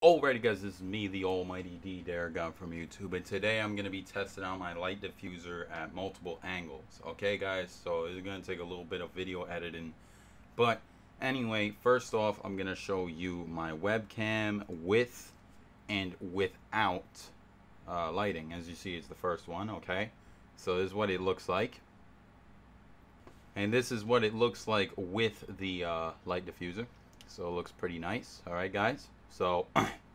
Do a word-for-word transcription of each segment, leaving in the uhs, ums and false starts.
Alrighty guys, this is me, the almighty D Daragon from YouTube, and today I'm going to be testing out my light diffuser at multiple angles. Okay guys, so it's going to take a little bit of video editing, but anyway, first off I'm going to show you my webcam with and without uh, lighting. As you see, it's the first one. Okay, so this is what it looks like, and this is what it looks like with the uh, light diffuser. So it looks pretty nice. Alright guys, so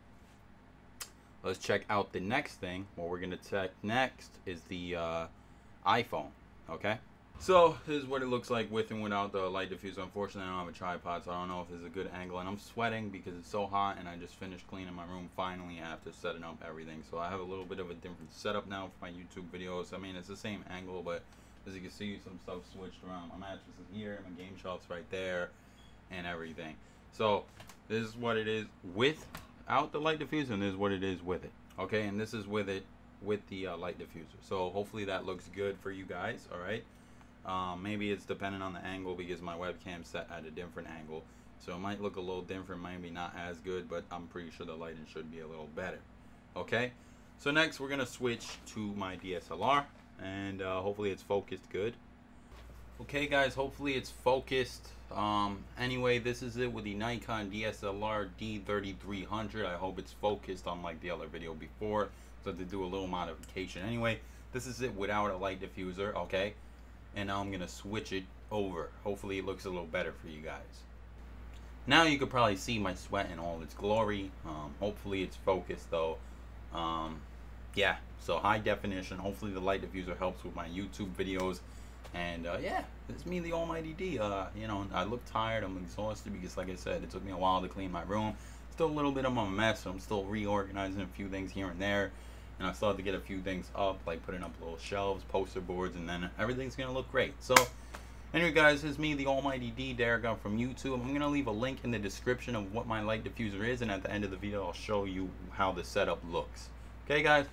let's check out the next thing. What we're going to check next is the uh, iPhone. Okay, so this is what it looks like with and without the light diffuser. Unfortunately, I don't have a tripod, so I don't know if this is a good angle, and I'm sweating because it's so hot, and I just finished cleaning my room finally after setting up everything. So I have a little bit of a different setup now for my YouTube videos. I mean, it's the same angle, but as you can see, some stuff switched around. My mattress is here, my game shelf's right there, and everything. So this is what it is without the light diffuser, and this is what it is with it. Okay, and this is with it with the uh, light diffuser. So hopefully that looks good for you guys. All right, um, maybe it's dependent on the angle because my webcam's set at a different angle, so it might look a little different, maybe not as good, but I'm pretty sure the lighting should be a little better. Okay, so next we're gonna switch to my D S L R, and uh, hopefully it's focused good. Okay guys, hopefully it's focused. Um, anyway, this is it with the Nikon D S L R D thirty-three hundred. I hope it's focused unlike the other video before, so to do a little modification. Anyway, this is it without a light diffuser, okay? And now I'm going to switch it over. Hopefully it looks a little better for you guys. Now you could probably see my sweat in all its glory. Um, hopefully it's focused though. Um, yeah, so high definition. Hopefully the light diffuser helps with my YouTube videos. And uh, yeah, it's me, the almighty D. Uh, you know, I look tired, I'm exhausted because, like I said, it took me a while to clean my room. Still a little bit of a mess, so I'm still reorganizing a few things here and there. And I still have to get a few things up, like putting up little shelves, poster boards, and then everything's gonna look great. So anyway guys, this is me, the almighty D Daragon from YouTube. I'm gonna leave a link in the description of what my light diffuser is, and at the end of the video I'll show you how the setup looks. Okay guys,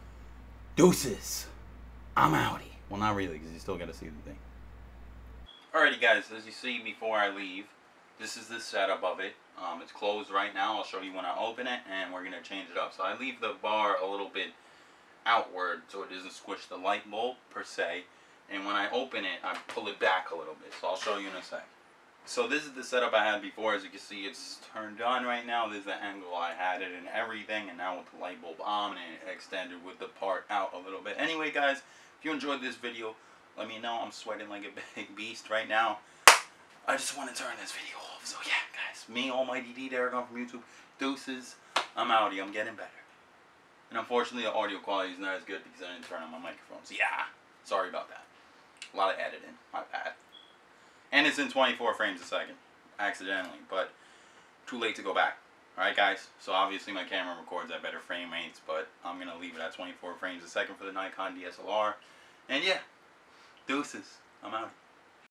deuces, I'm outie. Well, not really, because you still got to see the thing. Alrighty guys, as you see before I leave, this is the setup of it. Um, it's closed right now. I'll show you when I open it, and we're going to change it up. So I leave the bar a little bit outward so it doesn't squish the light bulb per se. And when I open it, I pull it back a little bit. So I'll show you in a sec. So this is the setup I had before. As you can see, it's turned on right now. This is the angle I had it and everything. And now with the light bulb on, and it extended with the part out a little bit. Anyway guys, if you enjoyed this video, let me know. I'm sweating like a big beast right now. I just want to turn this video off. So yeah, guys, me, almighty D Daragon from YouTube, deuces, I'm outie. I'm getting better. And unfortunately, the audio quality is not as good because I didn't turn on my microphone. So yeah, sorry about that. A lot of editing, my bad. And it's in twenty-four frames a second, accidentally, but too late to go back. Alright guys, so obviously my camera records at better frame rates, but I'm going to leave it at twenty-four frames a second for the Nikon D S L R. And yeah, deuces, I'm out.